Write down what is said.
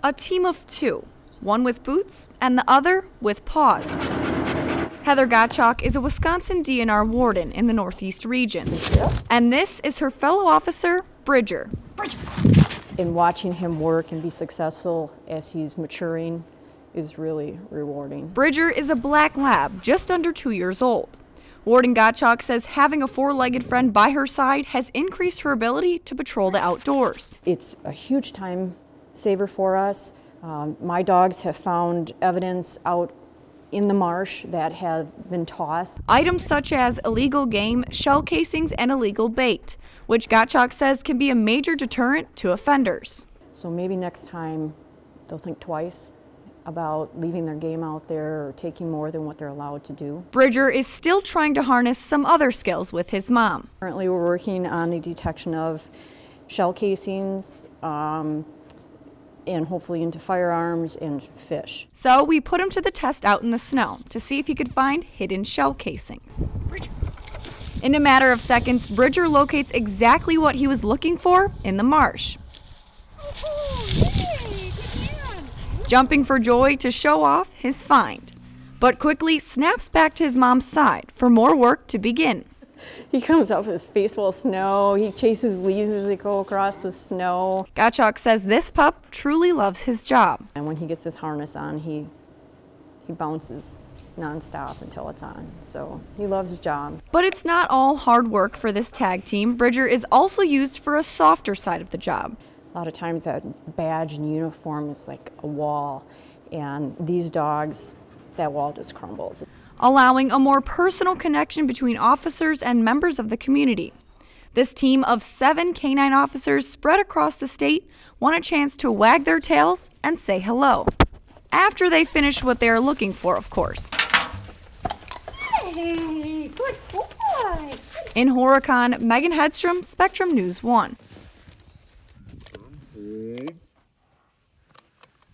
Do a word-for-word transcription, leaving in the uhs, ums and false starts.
A team of two, one with boots and the other with paws. Heather Gottschalk is a Wisconsin D N R warden in the Northeast region. And this is her fellow officer, Bridger. And watching him work and be successful as he's maturing is really rewarding. Bridger is a black lab, just under two years old. Warden Gottschalk says having a four-legged friend by her side has increased her ability to patrol the outdoors. It's a huge time saver for us. Um, my dogs have found evidence out in the marsh that have been tossed. Items such as illegal game, shell casings, and illegal bait, which Gottschalk says can be a major deterrent to offenders. So maybe next time they'll think twice about leaving their game out there or taking more than what they're allowed to do. Bridger is still trying to harness some other skills with his mom. Currently we're working on the detection of shell casings, um, and hopefully into firearms and fish. So we put him to the test out in the snow to see if he could find hidden shell casings. In a matter of seconds, Bridger locates exactly what he was looking for in the marsh. Oh, yay, good man. Jumping for joy to show off his find, but quickly snaps back to his mom's side for more work to begin. He comes up with his face full of snow. He chases leaves as they go across the snow. Gottschalk says this pup truly loves his job. And when he gets his harness on, he, he bounces nonstop until it's on. So he loves his job. But it's not all hard work for this tag team. Bridger is also used for a softer side of the job. A lot of times that badge and uniform is like a wall, and these dogs, that wall just crumbles. Allowing a more personal connection between officers and members of the community. This team of seven canine officers spread across the state want a chance to wag their tails and say hello. After they finish what they are looking for, of course. Hey, good boy. In Horicon, Megan Hedstrom, Spectrum News one. Good.